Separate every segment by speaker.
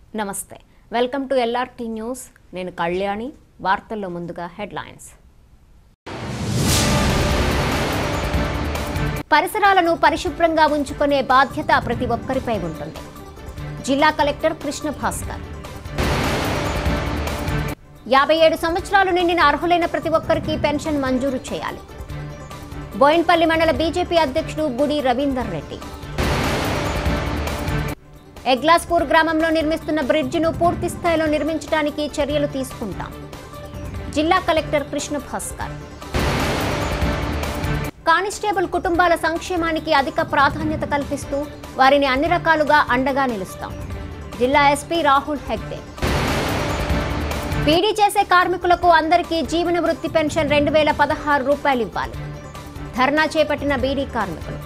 Speaker 1: నమస్తే welcome to LRT news నేను కళ్యాణి వార్తల్లో ముందుగా హెడ్లైన్స్ పరిసరాలను పరిశుభ్రంగా ఉంచుకునే బాధ్యత ప్రతి ఒక్కరిపై ఉంటుంది జిల్లా కలెక్టర్ కృష్ణ భాస్కర్ 57 సంవత్సరాలు నిండిన అర్హులైన ప్రతి ఒక్కరికి పెన్షన్ మంజూరు చేయాలి బోయిన్పల్లి మండల బీజేపీ అధ్యక్షుడు గుడి రవీందర్ రెడ్డి ఎగ్లాస్పూర్ గ్రామంలో నిర్మిస్తున్న బ్రిడ్జిను పూర్తి స్థాయిలో నిర్మించడానికి చర్యలు తీసుకుంటాం జిల్లా కలెక్టర్ కృష్ణ భాస్కర్ కానిస్టేబుల్ కుటుంబాల సంక్షేమానికి అధిక ప్రాధాన్యత కల్పిస్తూ వారిని అన్ని రకాలుగా అండగా నిలుస్తాం జిల్లా ఎస్పీ రాహుల్ హెగ్డే బీడీ చేసే కార్మికులకు అందరికీ జీవన వృత్తి పెన్షన్ 2016 రూపాయలు ఇవ్వాలి ధర్నా చేపట్టిన బీడీ కార్మికులు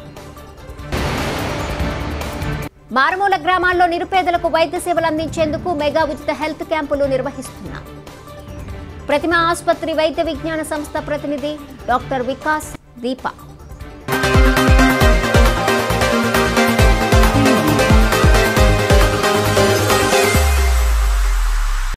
Speaker 1: మారుమూల గ్రామాల్లో నిరుపేదలకు వైద్య సేవలు అందించేందుకు మెగా ఉచిత హెల్త్ క్యాంపులు నిర్వహిస్తున్నాం ప్రతిమ ఆసుపత్రి వైద్య విజ్ఞాన సంస్థ ప్రతినిధి డాక్టర్ వికాస్ దీప